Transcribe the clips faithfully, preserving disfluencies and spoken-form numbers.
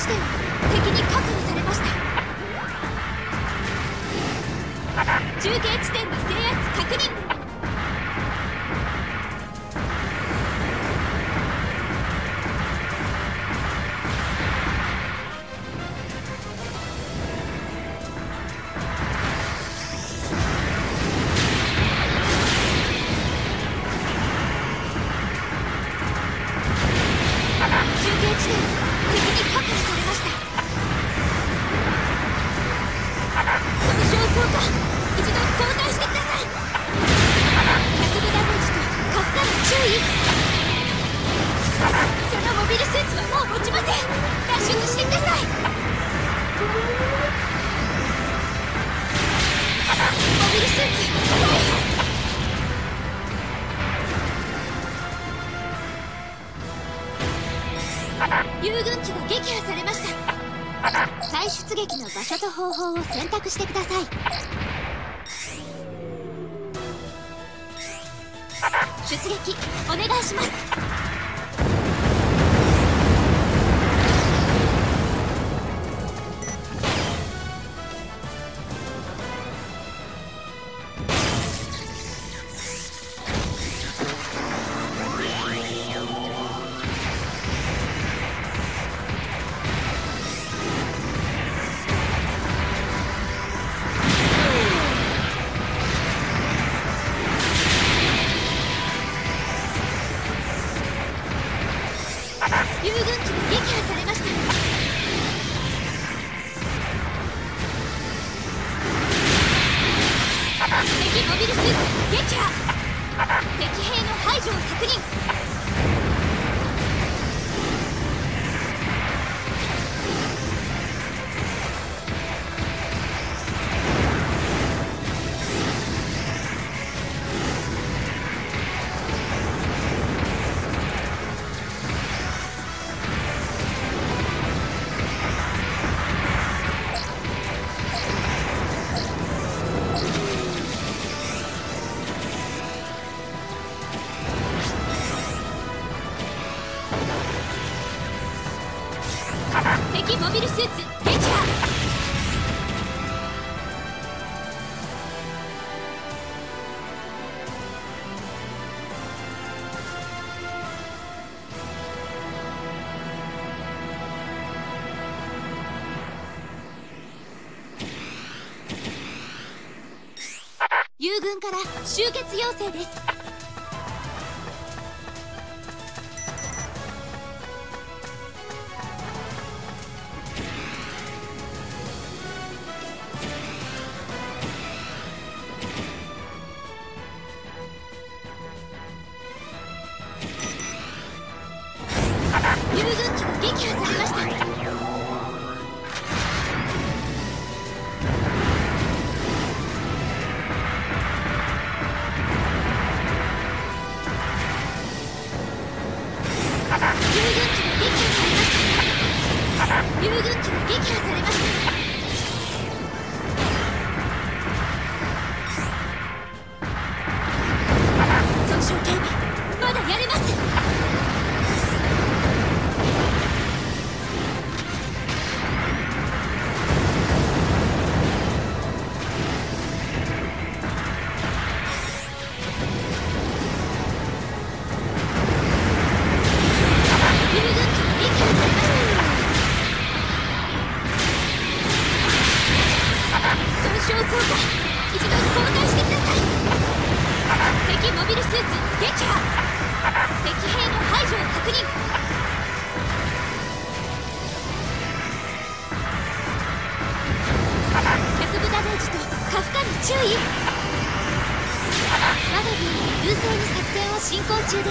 地点敵に確保されました。中継地点の制圧確認。友軍機が撃破されました。再出撃の場所と方法を選択してください。出撃お願いします。友軍機が撃破されました。敵モビルスーツ撃破。敵兵の排除を確認。敵モビルスーツ撃破。友軍から集結要請です。友軍機が撃破されました。友軍機が撃破されました。損傷警備まだやれます。一度交代してください。敵モビルスーツ撃破。敵兵の排除を確認。脚部ダメージと過負荷に注意。我が軍は優勢に作戦を進行中です。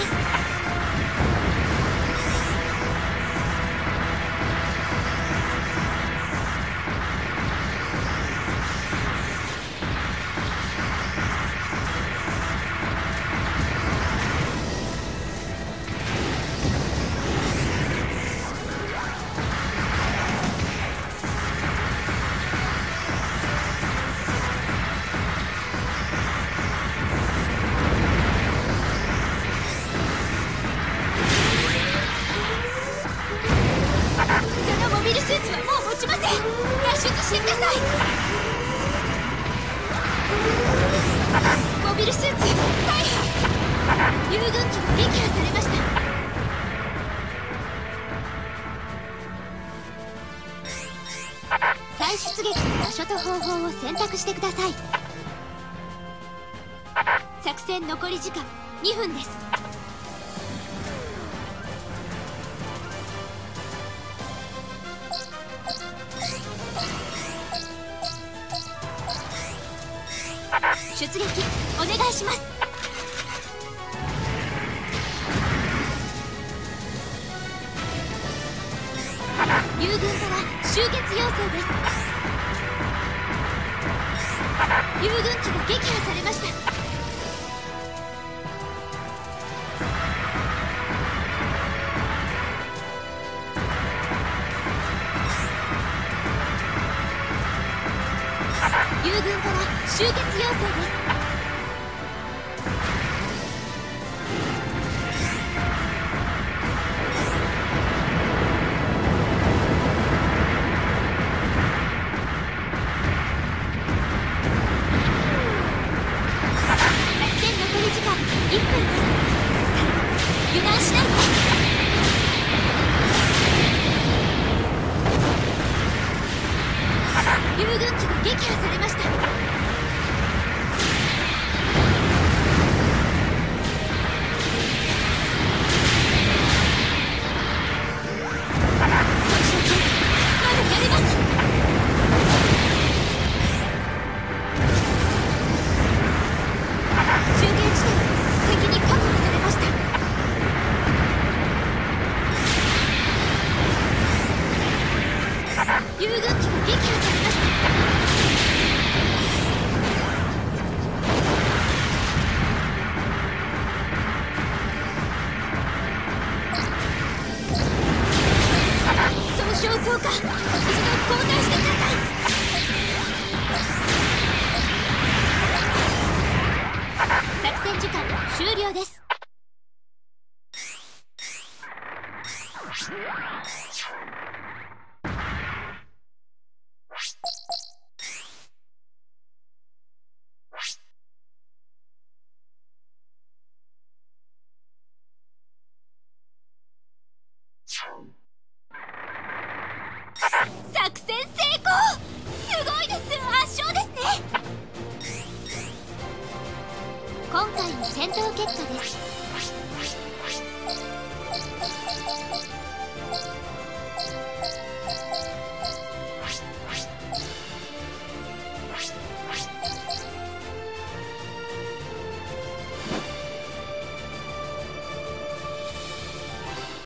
大破。遊軍機が撃破されました。再出撃の場所と方法を選択してください。作戦残り時間にふんです。出撃お願いします。友軍から集結要請です。友軍機が撃破されました。友軍から集結要請です。いっぷんです。油断しないで。遊軍機が撃破されました。まだやれます。中継地点敵に確保されました。遊軍機が撃破されました。損傷増加。一度交代してください。作戦時間終了です。作戦成功。すごいです。圧勝ですね。今回の戦闘結果です。